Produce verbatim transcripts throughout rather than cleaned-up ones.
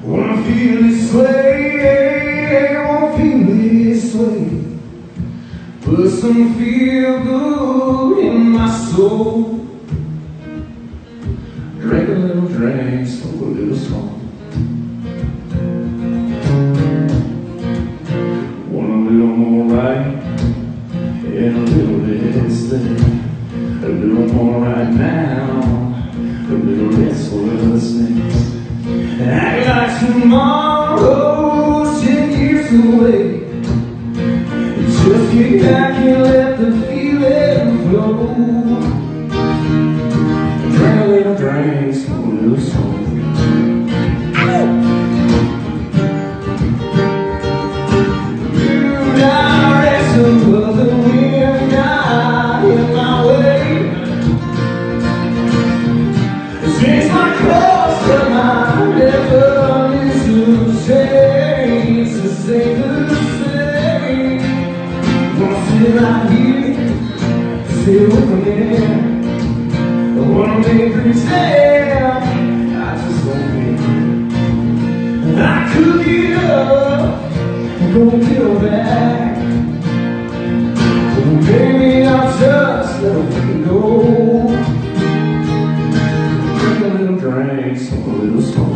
Wanna feel this way, wanna feel this way. Put some feel good in my soul. Drink a little drink, smoke a little smoke. Want a little more right, and a little less there. A little more right now, a little less for us next. Act like tomorrow's ten years away. Just get back and let the feeling flow. Drink a little drink, smoke a little smoke. You direction, but the wind got in my way. Change my course, but my never is the same. It's the same, the same. Wanna sit right here, sit with me. I wanna make pretend I just won't be. I could get up and go get back. But baby, I'll just let it go. Drink a little drink, smoke a little smoke.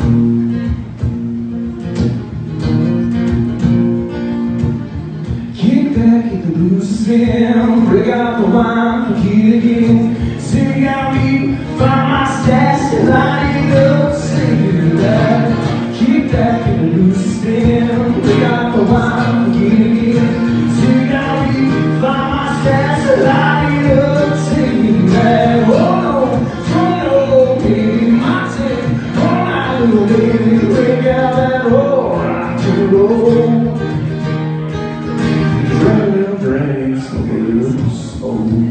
Kick back, get the blues in, break out the wine, forget again. Sing out me, find my stash, and light it up, sing it loud. Kick back, get the blues in, break out the wine, forget again. Sing out me, find my stash, and light it up, sing it loud. Oh no, oh no, baby, my take, all night, little baby, break out that roll, rock and roll. Drink a little drink, smoke a little smoke.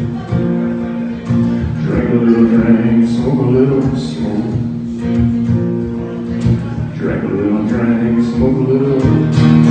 Drink a little drink, smoke a little smoke. Drink a little drink, smoke a little